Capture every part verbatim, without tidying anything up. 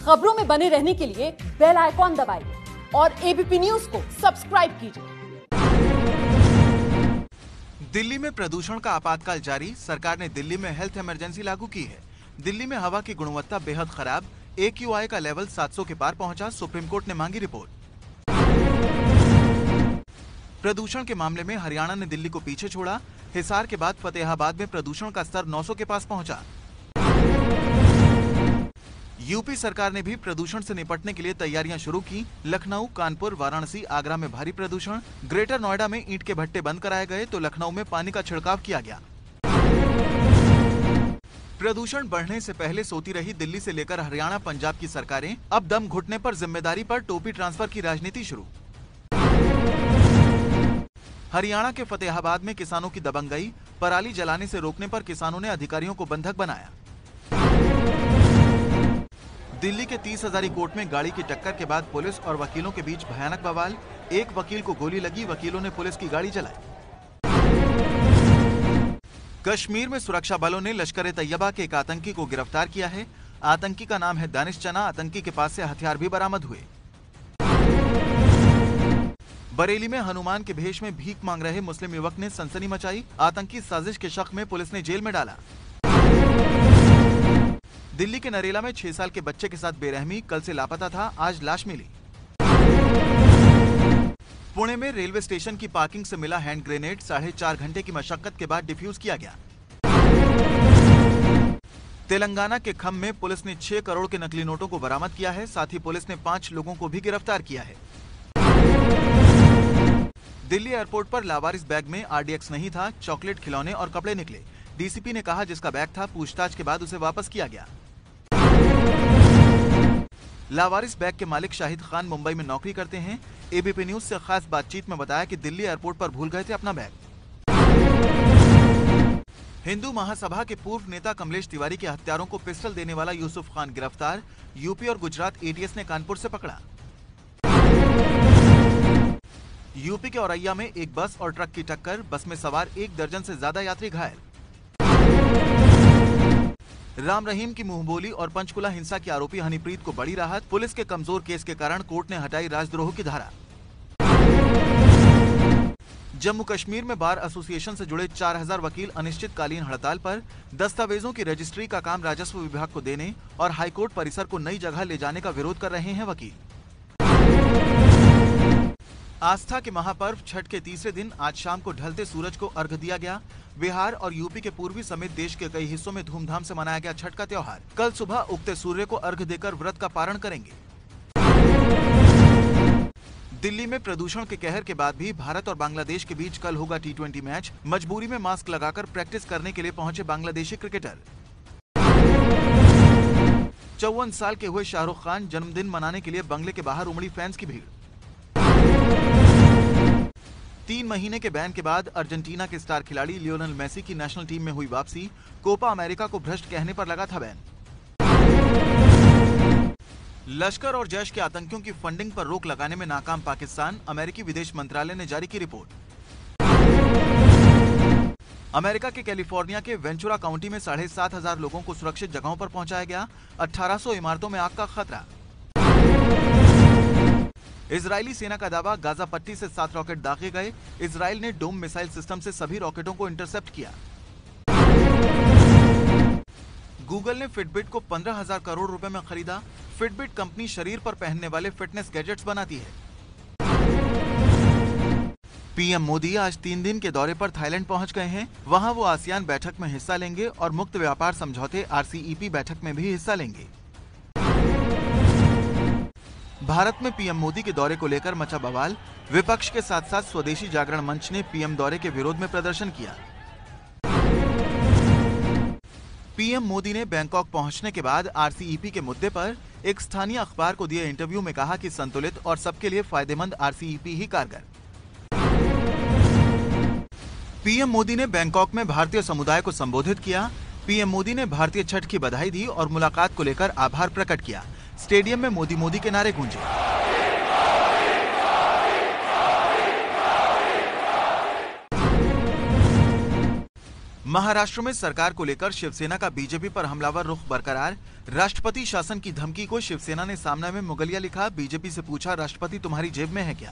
खबरों में बने रहने के लिए बेल आइकॉन दबाइए और एबीपी न्यूज को सब्सक्राइब कीजिए। दिल्ली में प्रदूषण का आपातकाल जारी, सरकार ने दिल्ली में हेल्थ इमरजेंसी लागू की है। दिल्ली में हवा की गुणवत्ता बेहद खराब, ए क्यू आई का लेवल सात सौ के पार पहुंचा, सुप्रीम कोर्ट ने मांगी रिपोर्ट। प्रदूषण के मामले में हरियाणा ने दिल्ली को पीछे छोड़ा, हिसार के बाद फतेहाबाद में प्रदूषण का स्तर नौ सौ के पास पहुंचा। यूपी सरकार ने भी प्रदूषण से निपटने के लिए तैयारियां शुरू की। लखनऊ, कानपुर, वाराणसी, आगरा में भारी प्रदूषण, ग्रेटर नोएडा में ईंट के भट्टे बंद कराए गए तो लखनऊ में पानी का छिड़काव किया गया। प्रदूषण बढ़ने से पहले सोती रही दिल्ली से लेकर हरियाणा, पंजाब की सरकारें, अब दम घुटने पर जिम्मेदारी पर टोपी ट्रांसफर की राजनीति शुरू। हरियाणा के फतेहाबाद में किसानों की दबंगई, पराली जलाने से रोकने पर किसानों ने अधिकारियों को बंधक बनाया। दिल्ली के तीस हजारी कोर्ट में गाड़ी की टक्कर के बाद पुलिस और वकीलों के बीच भयानक बवाल, एक वकील को गोली लगी, वकीलों ने पुलिस की गाड़ी जलाई। कश्मीर में सुरक्षा बलों ने लश्कर ए तैयबा के एक आतंकी को गिरफ्तार किया है। आतंकी का नाम है दानिश चना। आतंकी के पास से हथियार भी बरामद हुए। बरेली में हनुमान के भेष में भीख मांग रहे मुस्लिम युवक ने सनसनी मचाई, आतंकी साजिश के शक में पुलिस ने जेल में डाला। दिल्ली के नरेला में छह साल के बच्चे के साथ बेरहमी, कल से लापता था, आज लाश मिली। पुणे में रेलवे स्टेशन की पार्किंग से मिला हैंड ग्रेनेड, साढ़े चार घंटे की मशक्कत के बाद डिफ्यूज किया गया। तेलंगाना के खम में पुलिस ने छह करोड़ के नकली नोटों को बरामद किया है, साथ ही पुलिस ने पांच लोगों को भी गिरफ्तार किया है। दिल्ली एयरपोर्ट पर लावारिस बैग में आर डी एक्स नहीं था, चॉकलेट, खिलौने और कपड़े निकले। डी सी पी ने कहा जिसका बैग था, पूछताछ के बाद उसे वापस किया गया। लावारिस बैग के मालिक शाहिद खान मुंबई में नौकरी करते हैं। ए बी पी न्यूज से खास बातचीत में बताया कि दिल्ली एयरपोर्ट पर भूल गए थे अपना बैग। हिंदू महासभा के पूर्व नेता कमलेश तिवारी के हत्यारों को पिस्टल देने वाला यूसुफ खान गिरफ्तार, यूपी और गुजरात ए टी एस ने कानपुर से पकड़ा। यूपी के औरैया में एक बस और ट्रक की टक्कर, बस में सवार एक दर्जन से ज्यादा यात्री घायल। राम रहीम की मुंहबोली और पंचकुला हिंसा की आरोपी हनीप्रीत को बड़ी राहत, पुलिस के कमजोर केस के कारण कोर्ट ने हटाई राजद्रोह की धारा। जम्मू कश्मीर में बार एसोसिएशन से जुड़े चार हज़ार वकील अनिश्चितकालीन हड़ताल पर, दस्तावेजों की रजिस्ट्री का काम राजस्व विभाग को देने और हाईकोर्ट परिसर को नई जगह ले जाने का विरोध कर रहे हैं वकील। आस्था के महापर्व छठ के तीसरे दिन आज शाम को ढलते सूरज को अर्घ दिया गया। बिहार और यूपी के पूर्वी समेत देश के कई हिस्सों में धूमधाम से मनाया गया छठ का त्योहार। कल सुबह उगते सूर्य को अर्घ देकर व्रत का पारण करेंगे। दिल्ली में प्रदूषण के कहर के बाद भी भारत और बांग्लादेश के बीच कल होगा टी ट्वेंटी मैच। मजबूरी में मास्क लगाकर प्रैक्टिस करने के लिए पहुंचे बांग्लादेशी क्रिकेटर। चौवन साल के हुए शाहरुख खान, जन्मदिन मनाने के लिए बंगले के बाहर उमड़ी फैंस की भीड़। तीन महीने के बैन के बाद अर्जेंटीना के स्टार खिलाड़ी लियोनेल मेसी की नेशनल टीम में हुई वापसी, कोपा अमेरिका को भ्रष्ट कहने पर लगा था बैन। लश्कर और जैश के आतंकियों की फंडिंग पर रोक लगाने में नाकाम पाकिस्तान, अमेरिकी विदेश मंत्रालय ने जारी की रिपोर्ट। अमेरिका के कैलिफोर्निया के वेंचुरा काउंटी में साढ़े सात हजार लोगों को सुरक्षित जगहों पर पहुंचाया गया, अठारह सौ इमारतों में आग का खतरा। इजरायली सेना का दावा, गाजा पट्टी से सात रॉकेट दागे गए, इजराइल ने डोम मिसाइल सिस्टम से सभी रॉकेटों को इंटरसेप्ट किया। गूगल ने फिटबिट को पंद्रह हजार करोड़ रुपए में खरीदा। फिटबिट कंपनी शरीर पर पहनने वाले फिटनेस गैजेट्स बनाती है। पी एम मोदी आज तीन दिन के दौरे पर थाईलैंड पहुंच गए हैं। वहां वो आसियान बैठक में हिस्सा लेंगे और मुक्त व्यापार समझौते आर सी ई पी बैठक में भी हिस्सा लेंगे। भारत में पी एम मोदी के दौरे को लेकर मचा बवाल, विपक्ष के साथ साथ स्वदेशी जागरण मंच ने पी एम दौरे के विरोध में प्रदर्शन किया। पी एम मोदी ने बैंकॉक पहुंचने के बाद आर सी ई पी के मुद्दे पर एक स्थानीय अखबार को दिए इंटरव्यू में कहा कि संतुलित और सबके लिए फायदेमंद आर सी ई पी ही कारगर। पी एम मोदी ने बैंकॉक में भारतीय समुदाय को संबोधित किया। पी एम मोदी ने भारतीय छठ की बधाई दी और मुलाकात को लेकर आभार प्रकट किया। स्टेडियम में मोदी मोदी के नारे गूंजे। महाराष्ट्र में सरकार को लेकर शिवसेना का बीजेपी पर हमलावर रुख बरकरार। राष्ट्रपति शासन की धमकी को शिवसेना ने सामने में मुगलिया लिखा। बीजेपी से पूछा, राष्ट्रपति तुम्हारी जेब में है क्या?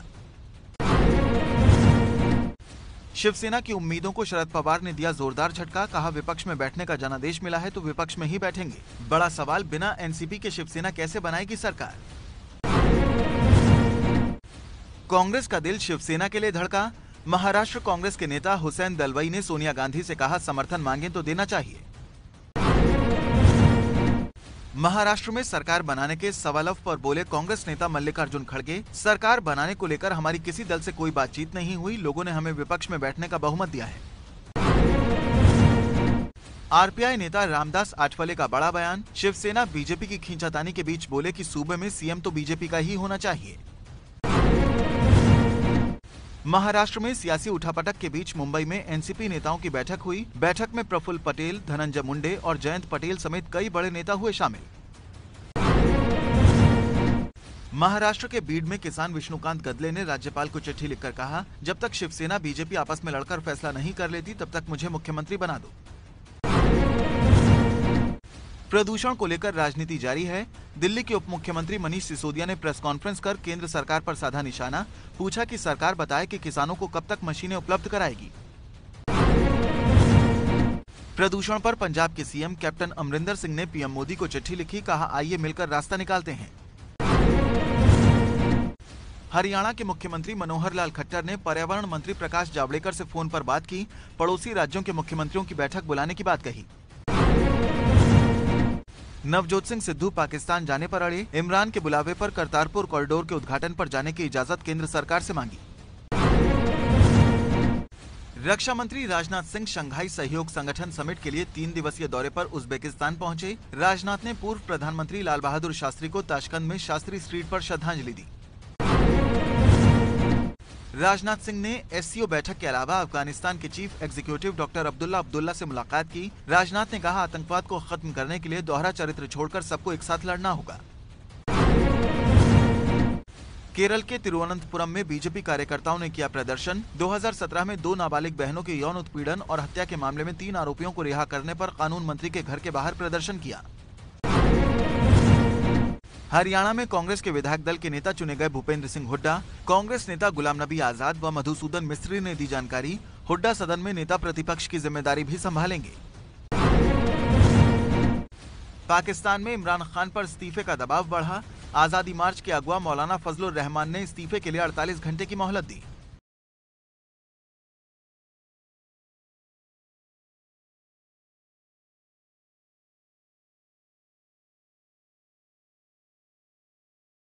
शिवसेना की उम्मीदों को शरद पवार ने दिया जोरदार झटका। कहा, विपक्ष में बैठने का जनादेश मिला है तो विपक्ष में ही बैठेंगे। बड़ा सवाल, बिना एनसीपी के शिवसेना कैसे बनाएगी सरकार? कांग्रेस का दिल शिवसेना के लिए धड़का। महाराष्ट्र कांग्रेस के नेता हुसैन दलवाई ने सोनिया गांधी से कहा, समर्थन मांगे तो देना चाहिए। महाराष्ट्र में सरकार बनाने के सवालफ पर बोले कांग्रेस नेता मल्लिकार्जुन खड़गे, सरकार बनाने को लेकर हमारी किसी दल से कोई बातचीत नहीं हुई। लोगों ने हमें विपक्ष में बैठने का बहुमत दिया है। आरपीआई नेता रामदास आठवले का बड़ा बयान। शिवसेना बीजेपी की खींचातानी के बीच बोले कि सूबे में सीएम तो बीजेपी का ही होना चाहिए। महाराष्ट्र में सियासी उठापटक के बीच मुंबई में एनसीपी नेताओं की बैठक हुई। बैठक में प्रफुल्ल पटेल, धनंजय मुंडे और जयंत पटेल समेत कई बड़े नेता हुए शामिल। महाराष्ट्र के बीड में किसान विष्णुकांत गदले ने राज्यपाल को चिट्ठी लिखकर कहा, जब तक शिवसेना बीजेपी आपस में लड़कर फैसला नहीं कर लेती तब तक मुझे मुख्यमंत्री बना दो। प्रदूषण को लेकर राजनीति जारी है। दिल्ली के उप मुख्यमंत्री मनीष सिसोदिया ने प्रेस कॉन्फ्रेंस कर केंद्र सरकार पर साधा निशाना। पूछा कि सरकार बताए कि किसानों को कब तक मशीनें उपलब्ध कराएगी। प्रदूषण पर पंजाब के सीएम कैप्टन अमरिंदर सिंह ने पीएम मोदी को चिट्ठी लिखी। कहा, आइए मिलकर रास्ता निकालते हैं। हरियाणा के मुख्यमंत्री मनोहर लाल खट्टर ने पर्यावरण मंत्री प्रकाश जावड़ेकर से फोन पर बात की। पड़ोसी राज्यों के मुख्यमंत्रियों की बैठक बुलाने की बात कही। नवजोत सिंह सिद्धू पाकिस्तान जाने पर अड़े। इमरान के बुलावे पर करतारपुर कॉरिडोर के उद्घाटन पर जाने की इजाजत केंद्र सरकार से मांगी। रक्षा मंत्री राजनाथ सिंह शंघाई सहयोग संगठन समिट के लिए तीन दिवसीय दौरे पर उज्बेकिस्तान पहुंचे। राजनाथ ने पूर्व प्रधानमंत्री लाल बहादुर शास्त्री को ताशकंद में शास्त्री स्ट्रीट पर श्रद्धांजलि दी। राजनाथ सिंह ने एससीओ बैठक के अलावा अफगानिस्तान के chief executive doctor Abdullah Abdullah से मुलाकात की। राजनाथ ने कहा, आतंकवाद को खत्म करने के लिए दोहरा चरित्र छोड़कर सबको एक साथ लड़ना होगा। केरल के तिरुवनंतपुरम में बीजेपी कार्यकर्ताओं ने किया प्रदर्शन। दो हज़ार सत्रह में दो नाबालिग बहनों के यौन उत्पीड़न और हत्या के मामले में तीन आरोपियों को रिहा करने पर कानून मंत्री के घर के बाहर प्रदर्शन किया। हरियाणा में कांग्रेस के विधायक दल के नेता चुने गए भूपेंद्र सिंह हुड्डा। कांग्रेस नेता गुलाम नबी आजाद व मधुसूदन मिस्त्री ने दी जानकारी। हुड्डा सदन में नेता प्रतिपक्ष की जिम्मेदारी भी संभालेंगे। पाकिस्तान में इमरान खान पर इस्तीफे का दबाव बढ़ा। आजादी मार्च के अगवा मौलाना फजलुर रहमान ने इस्तीफे के लिए अड़तालीस घंटे की मोहलत दी।